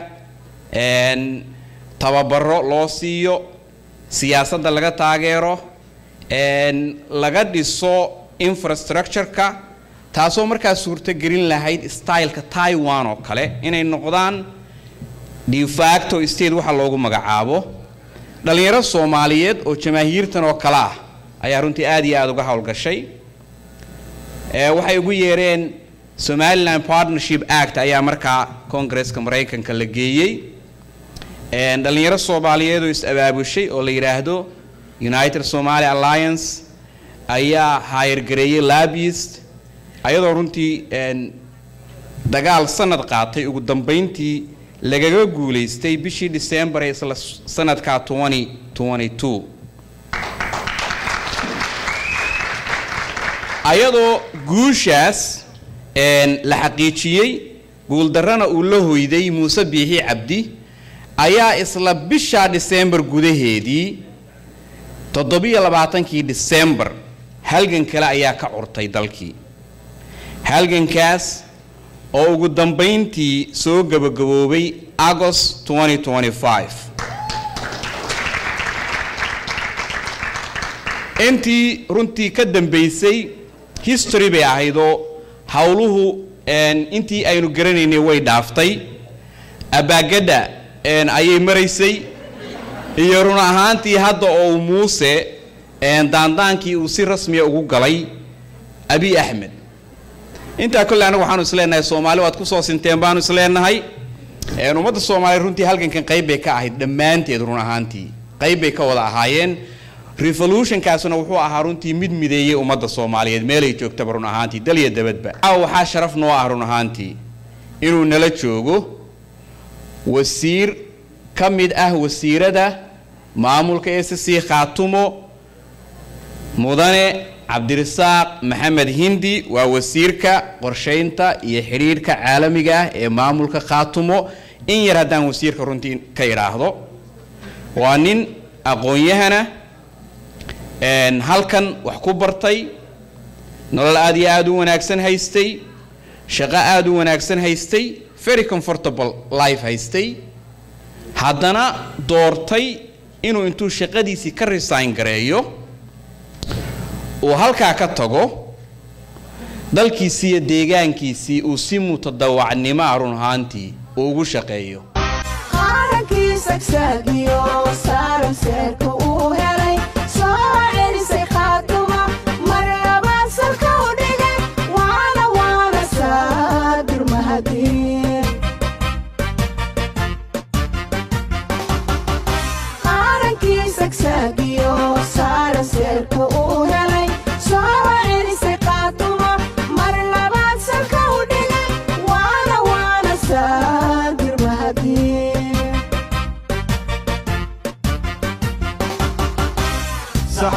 tababaro loo siiyo siyaasadda laga taageero laga dhiso infrastructure-ka taasoo markaa suurta gelin lahayd style-ka Taiwan oo kale inay noqdaan de facto state waxa loogu magacaabo dhalinyaro Soomaaliyeed oo jamaahiirtan oo kala ah ayaa runtii aad iyo aad uga hawlgashay waxay ugu yeereen Somaliland Partnership Act ayaa markaa Congress-ka Mareykanka la geeyay dhalinyaro Soomaaliyeed oo is abaabushay oo la yiraahdo United Somali Alliance ayaa hire gareeyay lobbyist ayadoo runtii dagaal sanad qaatay ugu dambeyntii lagaga guuleystay bishii December ee sanadka 2022 ayadoo guushaas la xaqiijiyay guul darrana uu la hoyday Muuse Biixi Cabdi ayaa isla bisha December gudaheedii 27 December halgan kale ayaa ka curtay dalkii halgankaas oo ugu dambeyntii soo gabagaboobay August 2025 intii runtii ka dambeysay history bay ahaydoo hawluhu intii aynu garanaynay way dhaaftay abaagada ayay maraysay iyo run ahaantii hadda oo Muuse daandaankii uu si rasmi ah ugu galay Abiy Ahmed inta kale anagu waxaanu isleenahay Soomaali waad ku soo sinteen baanu isleenahay ummadda Soomaali runtii halgankan qayb bay ka ahayd dhamaanteed run ahaantii qayb bay ka wada ahaayeen revolution kaasuna wuxuu ahaa runtii mid mideeyay ummadda Soomaaliyeed meel ay joogto run ahaantii dal iyo dabadba waxa sharaf noo ah run ahaantii inuu nala joogo wasiir kamid ah wasiirada maamulka SSC Khaatumo mudane Cabdirasaaq Maxamed Hindi waa wasiirka qorsheynta iyo xiriirka caalamiga ah ee maamulka Khaatumo in yar hadaan wasiirka runtii ka yiraahdo waa nin aqoon-yahana halkan wax ku bartay nolol aad iyo aad u wanaagsan haystay shaqo aad u wanaagsan haystay very comfortable life haystay haddana doortay inuu intuu shaqadiisii ka resign gareeyo oo halkaa ka tago dalkiisii iyo deegaankiisii uu si mutadawacnimo run ahaantii ugu shaqeeyo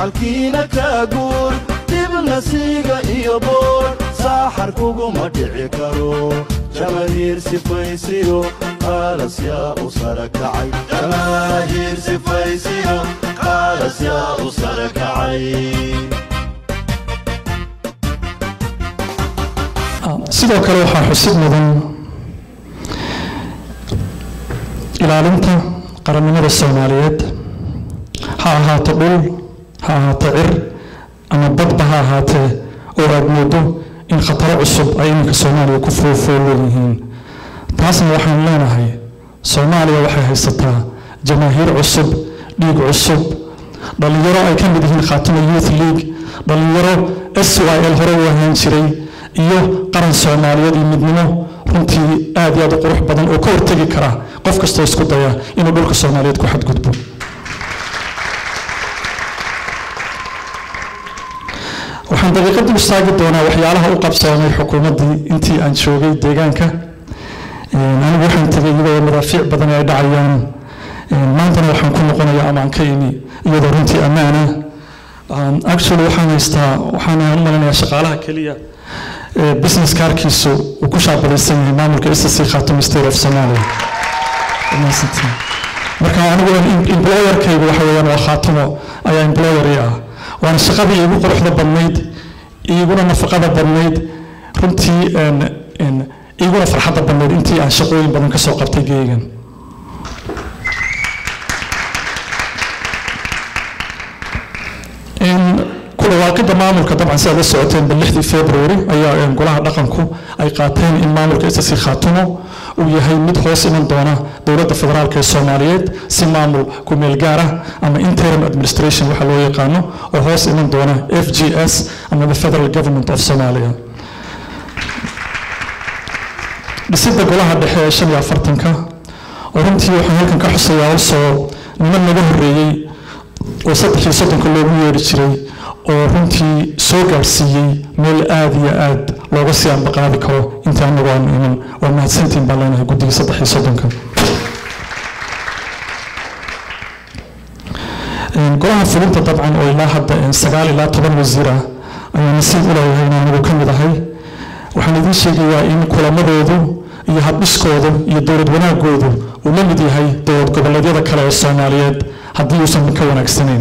xalkiina ka guur dibna siiga iyo boor saaxar kuguma dhici karo jamaahiir sifaysiyo qaalas yaa u sara kacay jamaahiir sifaysiyo qaalas yaa u sara kacay sidoo kale waxaa xusid mudan ilaalinta qarannimada Soomaaliyeed ha ahaato dhul ha ahaato cir ama badba ha ahaatee oo aad moodo in khataro cusub ay iminka Soomaaliya ku foofooleyihiin taasna waxaan leenahay Soomaaliya waxay haysataa jamaahiir cusub dhiig cusub dhalinyaro ay ka mid yihiin Khaatuma Youth League dhalinyaro SYL hore u ahaan jiray iyo qaran Soomaaliyeed iyo midnimo runtii aad iyo aad u qurux badan oo ka hortagi kara qof kasta isku daya inuu dhulka Soomaaliyeed ku xadgudbo waxaan daqiiqad u istaagi doonaa waxyaalaha u qabsoomay xukuumaddii intii aan joogay deegaanka anigu waxaan tegay iyadoo madaafiic badan ay dhacayaan maantana waxaan ku noqonayaa ama aan ka imi iyadoo runtii ammaana actually waxaan haystaa waxaan u malinayaa shaqaalaha keliya business kaarkiisu uu ku shaabalaysan yahay maamulka SSC Khaatuma State of Somalia marka anigu employerkaygu waxa weeyaan waa Khaatumo ayaa employer ah waana shaqadii igu quruxda badnayd iguna nafaqada badnayd runtii iguna farxadda badnayd intii aan shaqooyin badan ka soo qabtay geegan كل maamulka dabcan si aad la socoteen bilixdii February ayaa golaha dhaqanku ay qaateen in maamulka SSC Khaatumo uu yahay mid hoos iman doona dowladda federaalka ee Soomaaliyeed si maamul ku meel gaar ah ama interim administration waxa loo yaqaano oo hoos iman doona FGS ama the Federal Government of Somalia dhisida golaha dhexe ee 45ka oo runtii waxaan halkan ka xusayaa also niman naga horeeyay oo 33 loogu yeeri jiray oo runtii soo gaarsiiyay meel aad iyo aad looga sii ambaqaadi karo intaan nagaan iman oo mahadsantiin baan leenahay guddiga 33ka golaha fulinta dabcan oo ilaa hadda 9 ilaa 10 wasiir ah ayaa nasiib u leeyahay inaan ugu ka mid ahay waxaan idiin sheegayaa in kulamadoodu iyo habdhiskooda iyo dowlad wanaagoodu uu la mid yahay dowlad goboleedyada kale ee Soomaaliyeed haddii uusan ka wanaagsanayn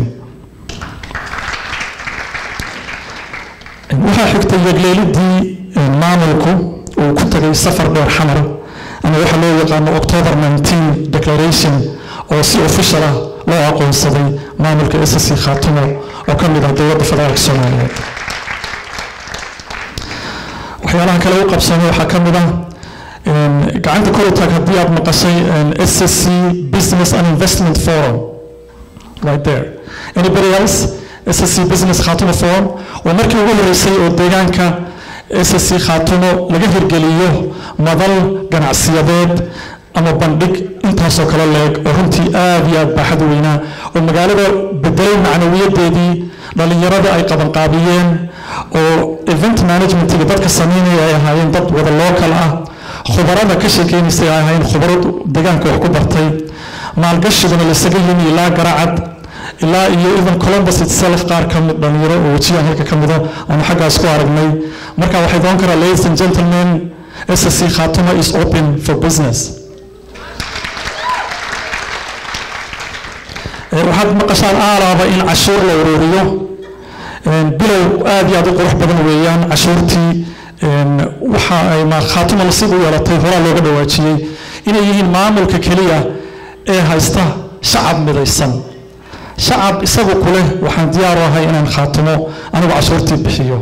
waxaa xigtay yagleelidii maamulku uu ku tagay safar dheer xamar ama waxa loo yaqaano October 19 declaration oo si official ah loo aqoonsaday maamulka SSC Khaatumo oo ka mid ah dowladda federaalka Soomaaliyeed waxyaalaha kale u qabsanay waxaa ka mid ah gacanta kor u taag haddii aad maqashay SSC Business and Investment Forum right there anybody else SSC Business Khaatumo Forum ومركي ugu horeysay oo deegaanka SSC Khaatumo laga hirgeliyo madal ganacsiyadeed ama bandhig intaas oo kale leeg oo runtii aad iyo aad baaxad weyn oo magaalada bedelay macnawiyadeedii dhalinyarada ay qaban qaabiyeen oo event management iyo dadka sameynaya ay ahaayeen dad wada local ah khubarada ka shaqeynayay ay ahaayeen khubarad deegaanka wax ku bartay maalgashiguna la isaga yimi ilaa Garacad ilaa iyo even Columbus itself qaar ka mid dhalinyaro oo wajiga halka ka mid ah aan xaggaas ku aragnay marka waxay doon karaa ladies and gentlemen SSC Khaatumo is open for business waxaad maqashaan aalaaba in cashuur la ururiyo bilow aad iyo aad u qurux badan weeyaan cashuurtii waxa ay ma Khaatumo nasiib u yeelatay hore looga dhawaajiyay inay yihiin maamulka kaliya ee haysta shacab midaysan shacab isagu kule waxaan diyaar u ahay inaan Khaatumo anigu cashuurtii bixiyo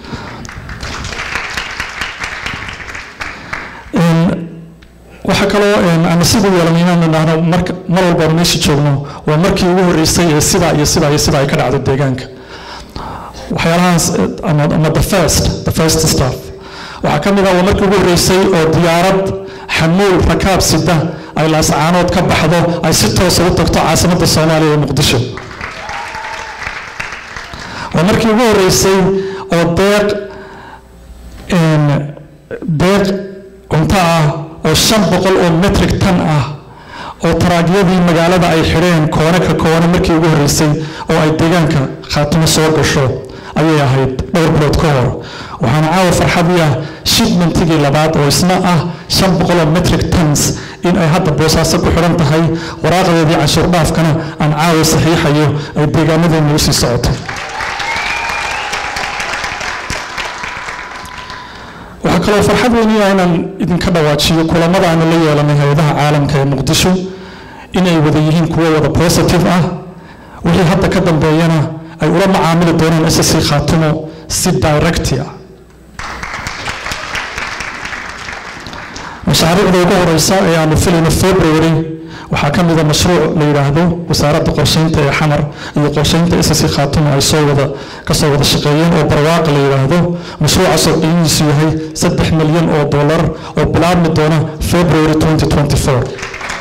waxa kale oo aan nasiib u yeelanay inaan mar walba meesha joogno waa markii ugu horeysay ee sida ay ka dhacdo deegaanka waxyaalahaas ama the first stuff waxa ka mid ah markii ugu horeysay oo diyaarad xamuul rakaab sida ay laascaanood ka baxdo ay si toos ah u tagto caasimadda Soomaaliya ee Muqdisho waa markii ugu horeysay oo deeq cunto ah oo 500 oo metric ton ah oo taraagyadii magaalada ay xidheen koone ka koone markii ugu horreysay oo ay deegaanka khaatimo soo gasho ayay ahayd dhowr bilood ka hor waxaana caawa farxadii ah shipmentigii labaad oo isna ah 500 metric tons in ay hadda boosaaso ku xidhan tahay waraaqadeedii canshuur dhaafkana aan caawa saxiixayo ay deegaanadeena u sii socoto waxaa kaloo farxad weyn ah inaan idinka dhawaajiyo kulamada aan la yeelanay hay'adaha caalamka ee muqdisho inay wada yihiin kuwo wada positive ah wixii hadda ka dambeeyana ay ula macaamili doonaan SSC Khaatimo si direct ah mashaariicda ugu horeysa ee aanu filayno February waxaa ka mid ah mashruuc la yiraahdo wasaaradda qorsheynta ee xamar iyo qorsheynta SSC Khaatimo ay ka soo wada shaqeeyeen oo barwaaqo la yiraahdo mashruuca soo qiimihiisu yahay $3 milyan oo bilaabmi doona February 2024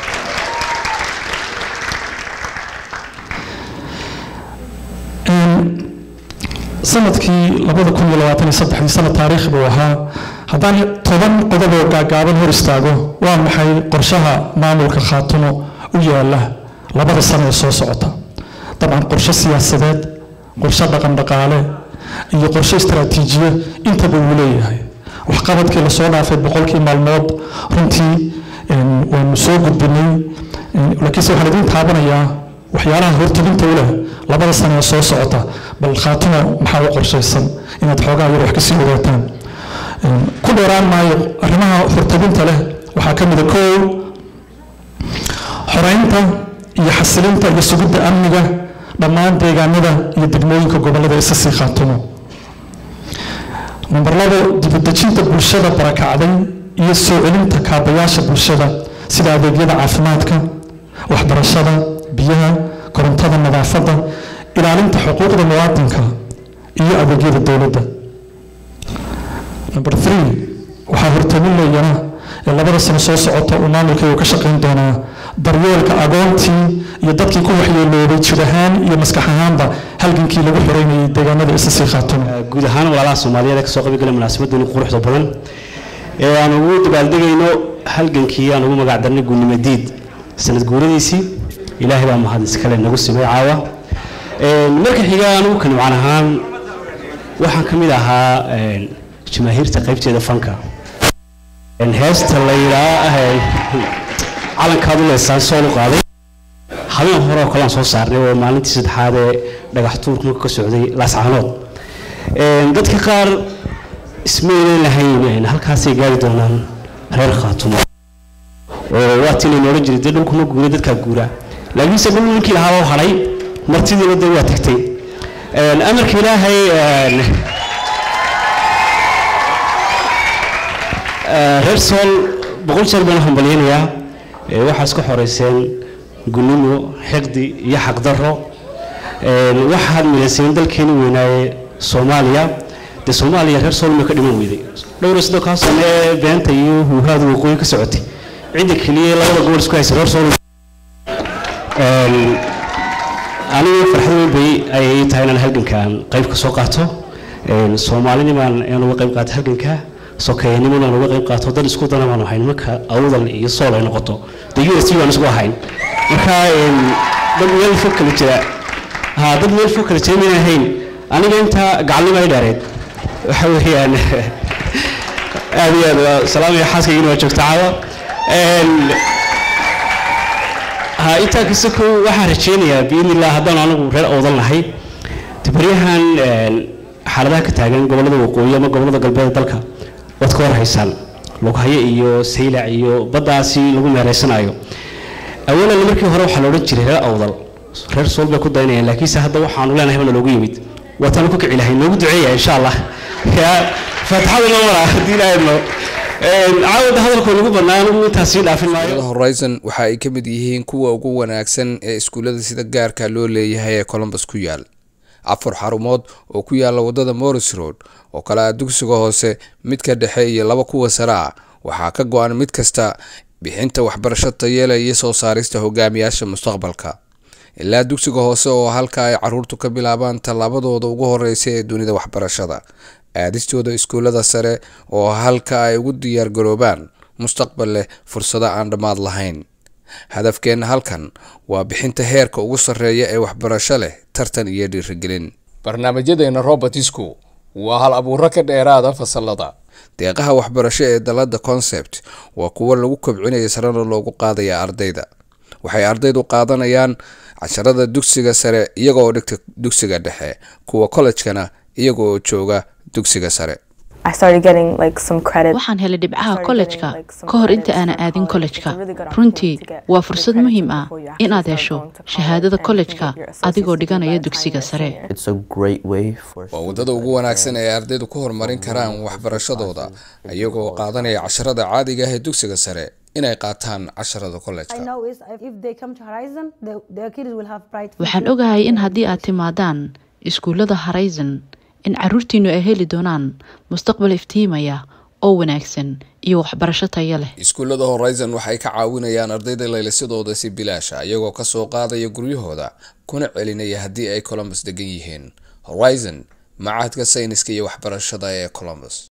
sanadkii 2023 sano taariikh buu ahaa haddaan 10 qodob oo gaagaaban hor istaago waa maxay qorshaha maamulka Khaatimo u yaala labada sano ee soo socota dabcan qorshe siyaasadeed qorshe dhaqan dhaqaale iyo qorshe istaraatiijiye intaba uu leeyahay waxqabadkii la soo dhaafay boqolkii maalmood runtii waanu soo gudbinay laakiinse waxaan idin taabanayaa waxyaalaha hortaginta u leh labada sano ee soo socota bal Khaatimo maxaa u qorshaysan inaad xoogaa yar wax ka sii ogaataan ku dheeraan maayo arrimaha hortaginta leh waxaa ka mid ah koow xoreynta iyo xasilinta iyo sugidda amniga dhammaan deegaanada iyo degmooyinka gobollada SSC Khaatimo number 2 dibadejinta bulshada barakacday iyo soo celinta kaabayaasha bulshada sida adeegyada caafimaadka waxbarashada biyaha korontada nadaafadda ilaalinta xuquuqda muwaadinka iyo adeegyada dawladda number 3 waxaa hortamin leeyana ee labada sano soo socota uu maamulka uu ka shaqeyn doonaa daryeelka agoontii iyo dadkii ku waxyeelooday jir ahaan iyo maskax ahaanba halgankii lagu xoreynayay deegaanada SSC Khaatimo guud ahaan walaalaha Soomaaliyeed ka soo qayb galay munaasabaddan quruxda badan ee aan ugu dabaaldegayno halgankii aan ugu magac darnay guulnimadiid sanad guuradiisii ilaahay baa mahad iskale nagu simay caawa marka xiga anu kan macaan ahaan waxaan kamid ahaa jamaahiirta qaybteeda fanka heesta la yiraahdo calankaadu leesaan soo qaaday habeen hore oo kala soo saarnay oo maalintii saddexaad ee dhagax tuurku ka socday laascaanood dadka qaar ismaaciil lahayn halkaas ay gaari doonaan reer Khaatimo oo waatina noola jiray dhulku ma guuray dadka guura laakiin se dhulkii lahaa oo haray martidii la waa tagtay amarka ilaahay reer Sool boqol jeer baan hambalyeynaya waxa isku xoreyseen gulimo xigdi iyo xaq darro waxa miliseen dalkeena weynaaye Soomaaliya de Soomaaliya reer Sool ma ka dhiman weyday dhowr sidoo ka sano beenta iyo huhaadu waqooyi ka socotay cid kaliya labada gobol isku haysan reer Sool aniga farxad bay ay tahay inaan halgankan qayb ka soo qaato Soomaaliniman aan uga qayb qaato halganka sokeeynimo aan uga qayb qaato dad isku danaan waxay marka awdal iyo Sool ay noqoto USC waan isku ahayn marka dad meel fokal jira dad meel fokal jira ma ahayn aniga inta gacalnimo ay dhaareed waxa weeyaan aad salaam iyo xaaskayga inoo joogto caawa inta kasoo waxaan rajeynayaa biidnillah haddaan anagu reer awdal nahay tibriyahan xaaladaha ka taagan gobollada waqooyi ama gobollada galbeed dalka wad ka warhaysaan lughaye iyo saylac iyo baddaasi lagu meereysanayo awalan markii hore waxa la oran jiray reer awdal reer Sool bay ku daynayaan laakiin hadda waxaan u leenahay in loogu yimid watan ku kici lahay noogu duceeyaa insha Allah ya fatxada loo waraa diilaayno caawada hadalku lagu banaan intaas si dhaafin maayo Horizon waxa ay ka mid yihiin kuwa ugu wanaagsan ee iskuulada sida gaarka loo leeyahay ee Columbus ku yaal afar xarumood oo ku yaala wadada Morris Road oo kala dugsiga hoose mid ka dhexe iyo laba kuwa sare waxa ka go'an mid kasta bixinta waxbarasho tayo leh iyo soo saarista hogaamiyaasha mustaqbalka ilaa dugsiga hoose oo halka ay caruurtu ka bilaabaan talaabadooda ugu horeysa ee dunida waxbarashada aadistooda iskuulada sare oo halka ay ugu diyaar garoobaan mustaqbal leh fursado aan dhamaad lahayn hadafkeena halkan waa bixinta heerka ugu sarreeya ee waxbarasho leh tartan iyo dhiirigelin. barnaamijyadeena robotisku waa hal abuuro ka dheeraada fasalada. deeqaha waxbarasho ee dalada concept waa kuwa lagu kobcinayo sarana loogu qaadaya ardayda. waxay ardaydu qaadanayaan casharada dugsiga sare iyagoo dhigta dugsiga dhexe, kuwa college-kana iyagoo jooga dugsiga sare. waxaan helay dhibcaha kollejka ka hor inta aanan aadin kollejka. runtii waa fursad muhiim ah inaad hesho shahaadada kollejka adigoo dhiganaya dugsiga sare. waa wadada ugu wanaagsan ee ardaydu ku horumarin karaan waxbarashadooda iyagoo qaadanaya casharada caadiga ah ee dugsiga sare inay qaataan casharada kollejka. waxaan ogahay in haddii aad timaadaan iskuullada Horizon in caruurtiinu ay heli doonaan mustaqbal iftiimaya oo wanaagsan iyo waxbarasho tayo leh. iskuullada Horizon waxay ka caawinayaan ardayda laylisadooda si bilaash ah iyagoo ka soo qaadaya guryahooda kuna celinaya haddii ay Columbus degan yihiin. Horizon macahadka sayniska iyo waxbarashada ee Columbus.